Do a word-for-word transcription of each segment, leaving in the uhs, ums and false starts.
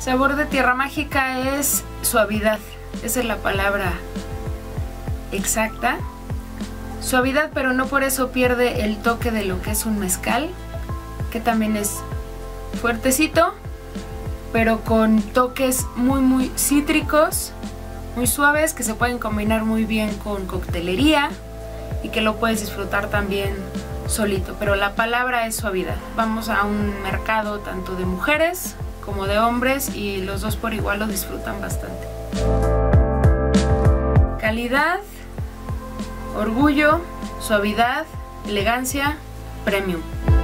Sabor de Tierra Mágica es suavidad, esa es la palabra exacta. Suavidad, pero no por eso pierde el toque de lo que es un mezcal, que también es fuertecito, pero con toques muy muy cítricos, muy suaves, que se pueden combinar muy bien con coctelería y que lo puedes disfrutar también solito. Pero la palabra es suavidad. Vamos a un mercado tanto de mujeres como de hombres y los dos por igual lo disfrutan bastante. Calidad, orgullo, suavidad, elegancia, premium.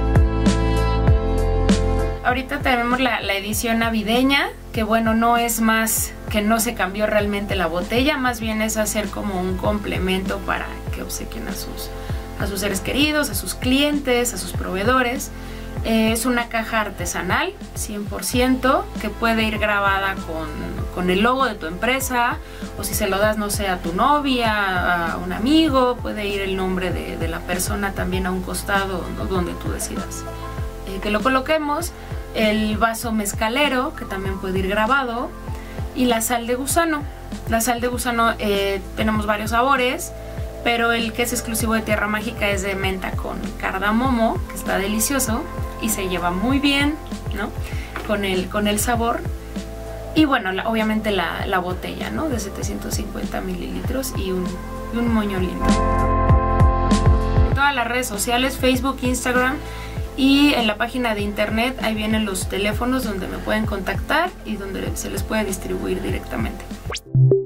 Ahorita tenemos la, la edición navideña, que bueno, no es más que no se cambió realmente la botella, más bien es hacer como un complemento para que obsequien a sus, a sus seres queridos, a sus clientes, a sus proveedores. Eh, es una caja artesanal, cien por ciento, que puede ir grabada con, con el logo de tu empresa, o si se lo das, no sé, a tu novia, a un amigo, puede ir el nombre de, de la persona también a un costado, ¿no?, donde tú decidas eh, que lo coloquemos. El vaso mezcalero, que también puede ir grabado, y la sal de gusano. La sal de gusano eh, tenemos varios sabores, pero el que es exclusivo de Tierra Mágica es de menta con cardamomo, que está delicioso y se lleva muy bien, ¿no?, con el, con el sabor. Y bueno, la, obviamente la, la botella, ¿no?, de setecientos cincuenta mililitros y un, y un moño lindo. En todas las redes sociales, Facebook, Instagram, y en la página de internet, ahí vienen los teléfonos donde me pueden contactar y donde se les puede distribuir directamente.